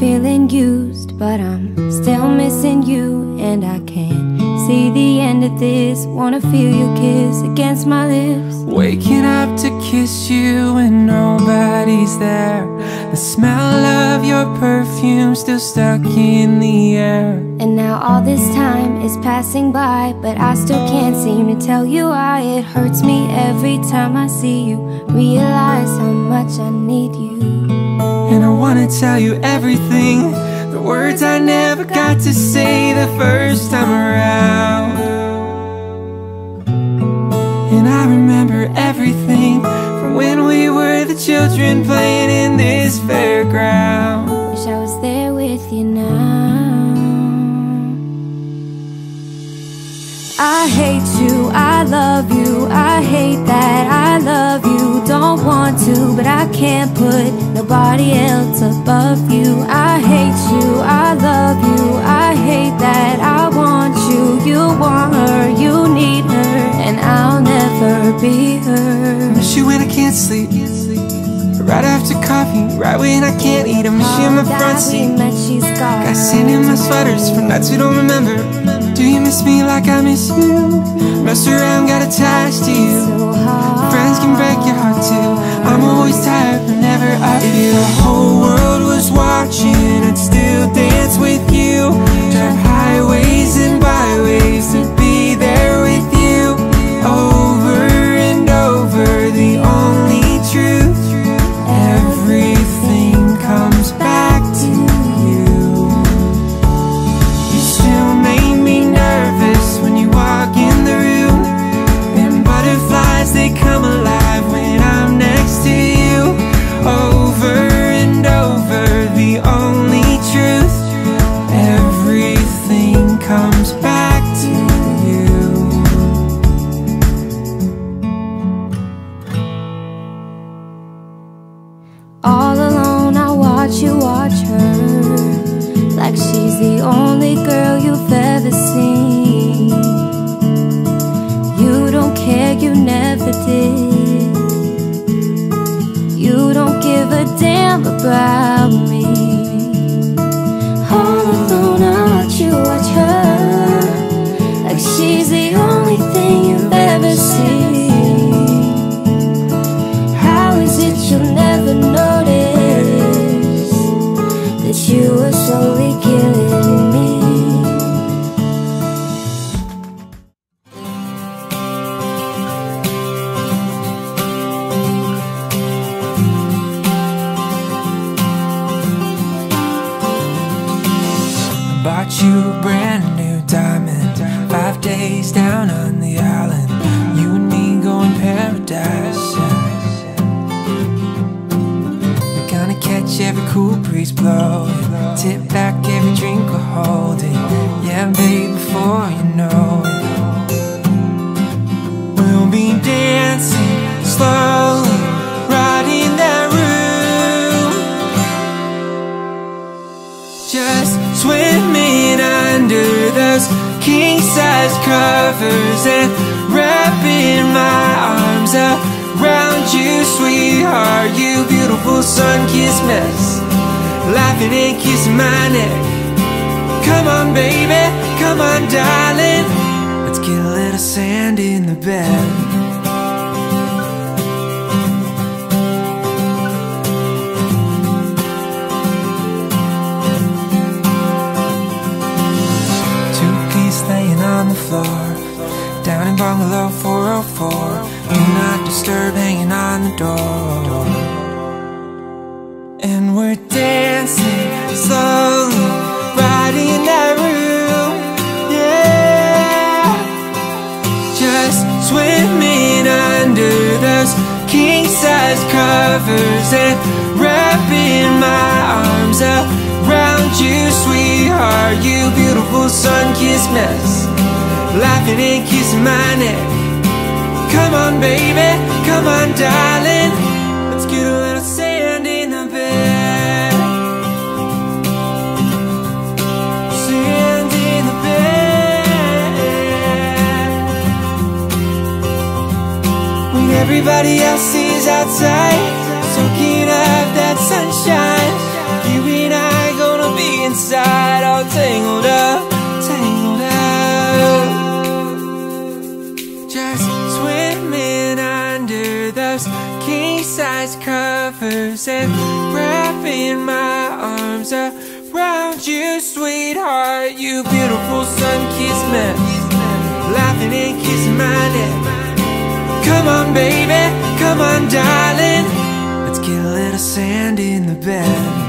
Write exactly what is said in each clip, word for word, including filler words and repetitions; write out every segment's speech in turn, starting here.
feeling used, but I'm still missing you. And I can't see the end of this. Wanna feel your kiss against my lips. Waking up to kiss you and nobody's there. The smell of your perfume still stuck in the air. And now all this time is passing by, but I still can't seem to tell you why. It hurts me every time I see you, realize how much I need you. And I wanna tell you everything, the words I never got to say the first time around. And I remember everything from when we were the children playing in this fairground. Wish I was there with you now. I hate you, I love you, I hate that I love you. Don't want to, but I can't put nobody else above you. I hate you, I love you, I hate that I want you. You want her, you need her, and I'll never be her. I miss you when I can't sleep, right after coffee, right when I can't eat. I miss you in my front seat, got sand in my sweaters from nights we don't remember. Do you miss me like I miss you? Mess around, got attached to you. Friends can break your heart too. I'm always tired whenever I feel. If the whole world was watching, I'd still dance with you. Drive highways and byways to be there with you. Over and over, the only truth. Everything comes back to you. You still make me nervous when you walk in the room. And butterflies, they come alive when I'm next to you. Over and over, the only truth. Everything comes back to you. All alone I watch you watch her, like she's the only girl you've ever seen. You don't care, you never did. You don't give a damn about me. All alone I watch you watch her, like she's the only thing you've ever seen. How is it you'll never notice that you are slowly killing me? Bought you a brand new diamond, five days down on the island. You and me going paradise, yeah. We're gonna catch every cool breeze blowing, tip back every drink we're holding. Yeah, babe, before you know it, we'll be dancing slowly right in that room, just swimming under those king-size covers and wrapping my arms around you, sweetheart. You beautiful sun-kissed mess, laughing and kissing my neck. Come on, baby, come on, darling, let's get a little sand in the bed. Laying on the floor, down in bungalow four oh four. Do not disturb hanging on the door. And we're dancing slowly right in that room, yeah. Just swimming under those king-size covers and wrapping my arms around you, sweetheart. You beautiful sun-kissed mess, laughing and kissing my neck. Come on, baby, come on, darling, let's get a little sand in the bed. Sand in the bed. When everybody else is outside, soaking up that sunshine, you and I gonna arms around you, sweetheart. You beautiful sun-kissed mess, laughing and kissing my neck. Come on, baby, come on, darling, let's get a little sand in the bed.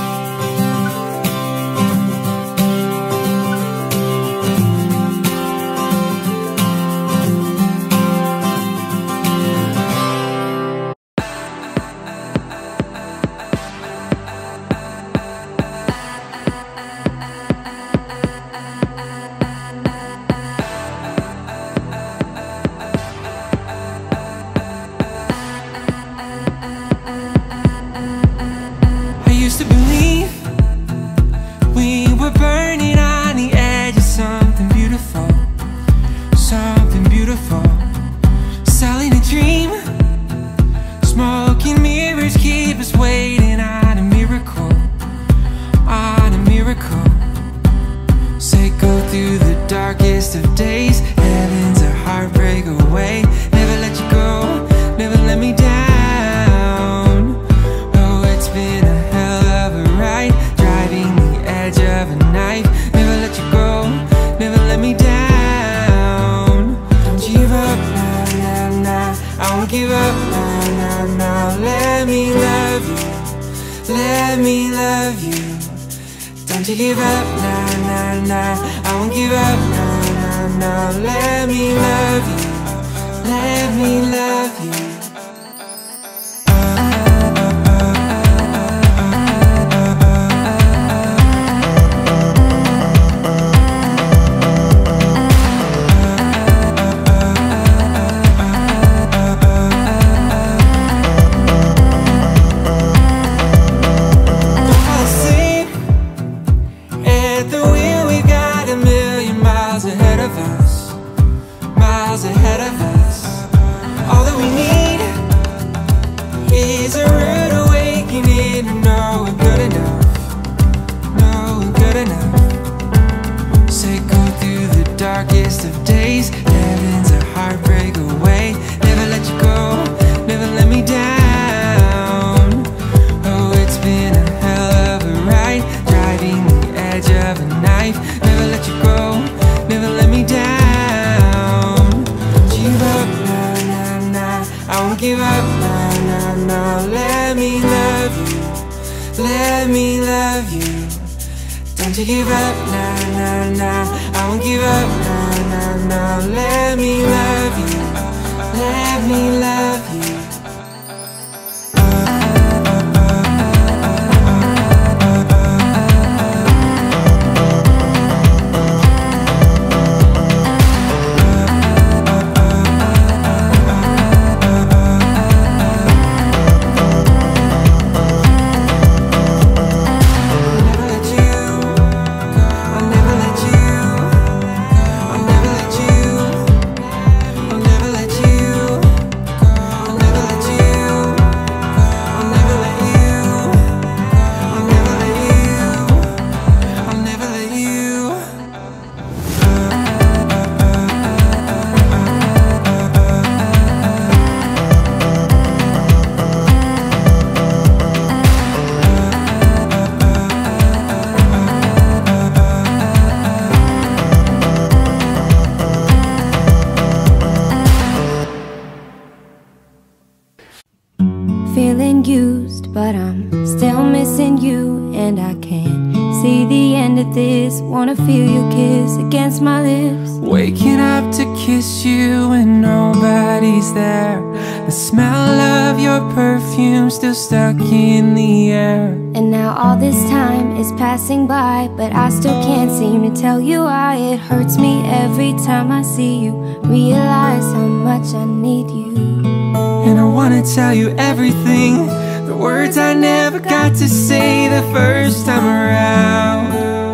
Feeling used, but I'm still missing you, and I can't see the end of this. Wanna feel your kiss against my lips. Waking up to kiss you and nobody's there. The smell of your perfume still stuck in the air. And now all this time is passing by, but I still can't seem to tell you why. It hurts me every time I see you, realize how much I need you. And I wanna tell you everything, the words I never got to say the first time around.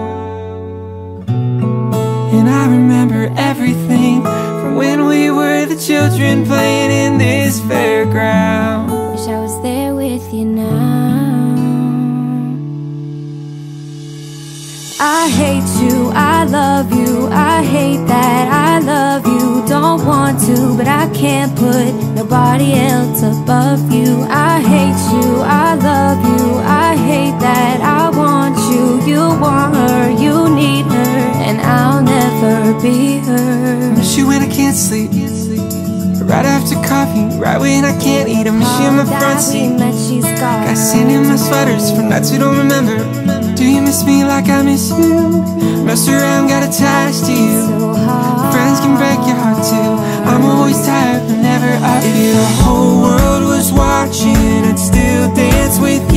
And I remember everything from when we were the children playing in this fairground. Wish I was there with you now. I hate you, I love you, I hate that I love you. Don't want to, but I can't put nobody else above you. I hate you, I love you, I hate that I want coffee right when I can't eat. I miss you in my front seat. Got sand in my sweaters from nights we don't remember. Do you miss me like I miss you? Mess around, got attached to you. Friends can break your heart too. I'm always tired, but never up. If the whole world was watching, I'd still dance with you.